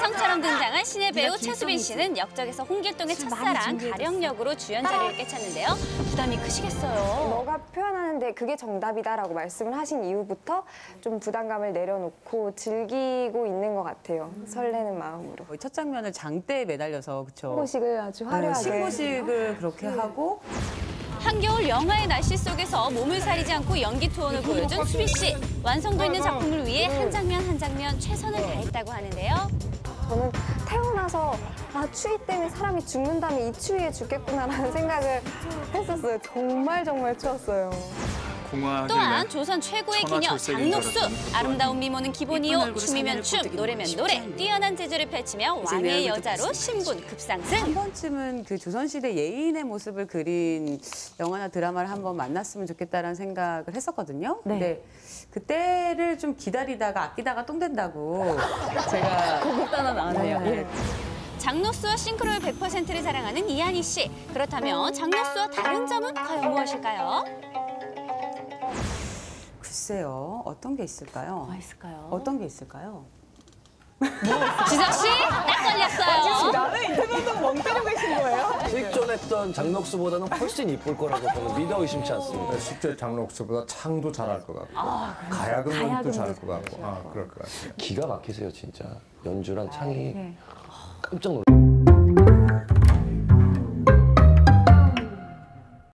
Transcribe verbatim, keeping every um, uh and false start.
혜성처럼 등장한 신의 배우 차수빈 씨는 역적에서 홍길동의 첫사랑 가령 역으로 주연 자리를 꿰찼는데요. 부담이 크시겠어요. 너가 표현하는데 그게 정답이다라고 말씀을 하신 이후부터 좀 부담감을 내려놓고 즐기고 있는 것 같아요. 설레는 마음으로. 첫 장면을 장대에 매달려서 그렇죠. 신고식을 아주 화려하게. 신고식을 그렇게 하고. 한겨울 영하의 날씨 속에서 몸을 사리지 않고 연기 투혼을 보여준 수빈 씨. 완성도 있는 작품을 위해 한 장면 한 장면 최선을 다했다고 하는데요. 저는 태어나서 아 추위 때문에 사람이 죽는다면 이 추위에 죽겠구나라는 생각을 했었어요. 정말 정말 추웠어요. 또한 조선 최고의 기녀 장녹수. 아름다운 미모는 기본이요. 춤이면 춤, 노래면 노래. 뛰어난 재주를 펼치며 왕의 여자로 신분 급상승. 한 번쯤은 그 조선시대 예인의 모습을 그린 영화나 드라마를 한번 만났으면 좋겠다라는 생각을 했었거든요. 네. 근데 그때를 좀 기다리다가 아끼다가 똥 된다고 제가 고급단어 나왔네요. 네. 장녹수와 싱크로율 백 퍼센트를 자랑하는 이한희 씨. 그렇다면 장녹수와 다른 점은 과연 무엇일까요? 글쎄요, 어떤 게 있을까요? 뭐가 있을까요? 어떤 게 있을까요? 지석 씨, 딱 걸렸어요. 나는 인터뷰도 멍 때리고 계신 거예요? 실존했던 장녹수보다는 훨씬 이쁠 거라고 저는 믿어 의심치 않습니다. 실제 장녹수보다 창도 잘할 것 같고 아, 가야금도 잘할 것 같고 아, 그럴 것 같아요. 기가 막히세요 진짜. 연주랑 창이 깜짝 놀랐어요.